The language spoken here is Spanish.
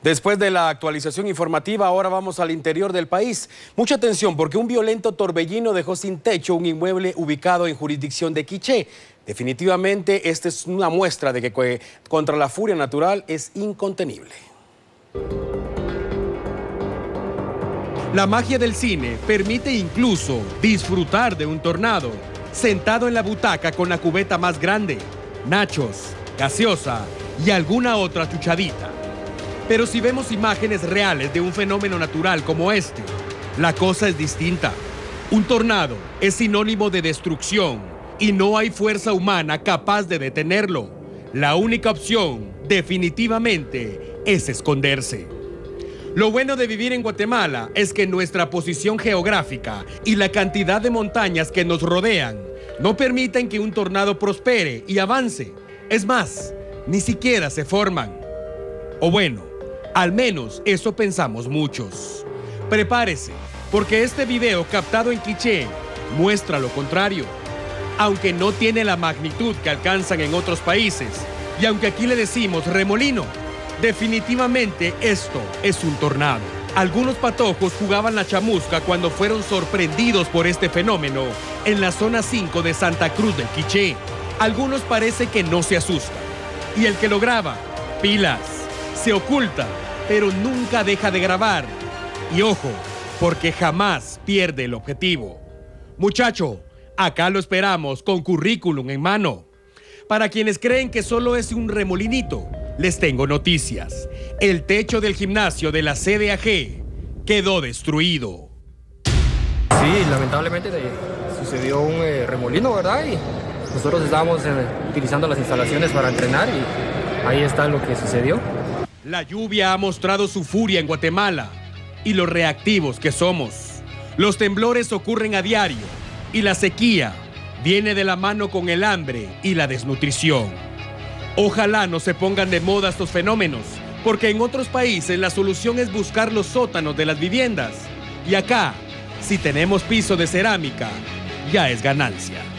Después de la actualización informativa, ahora vamos al interior del país. Mucha atención porque un violento torbellino dejó sin techo un inmueble ubicado en jurisdicción de Quiché. Definitivamente esta es una muestra de que contra la furia natural es incontenible. La magia del cine permite incluso disfrutar de un tornado, sentado en la butaca con la cubeta más grande, nachos, gaseosa y alguna otra chuchadita. Pero si vemos imágenes reales de un fenómeno natural como este, la cosa es distinta. Un tornado es sinónimo de destrucción y no hay fuerza humana capaz de detenerlo. La única opción, definitivamente, es esconderse. Lo bueno de vivir en Guatemala es que nuestra posición geográfica y la cantidad de montañas que nos rodean no permiten que un tornado prospere y avance. Es más, ni siquiera se forman. O bueno, al menos eso pensamos muchos. Prepárese, porque este video captado en Quiché muestra lo contrario. Aunque no tiene la magnitud que alcanzan en otros países, y aunque aquí le decimos remolino, definitivamente esto es un tornado. Algunos patojos jugaban la chamusca cuando fueron sorprendidos por este fenómeno en la zona 5 de Santa Cruz del Quiché. Algunos parece que no se asustan. Y el que lo graba, pilas, se oculta, pero nunca deja de grabar. Y ojo, porque jamás pierde el objetivo. Muchacho, acá lo esperamos con currículum en mano. Para quienes creen que solo es un remolinito, les tengo noticias. El techo del gimnasio de la CDAG quedó destruido. Sí, lamentablemente sucedió un remolino, ¿verdad? Y nosotros estábamos utilizando las instalaciones para entrenar y ahí está lo que sucedió. La lluvia ha mostrado su furia en Guatemala y lo reactivos que somos. Los temblores ocurren a diario y la sequía viene de la mano con el hambre y la desnutrición. Ojalá no se pongan de moda estos fenómenos, porque en otros países la solución es buscar los sótanos de las viviendas. Y acá, si tenemos piso de cerámica, ya es ganancia.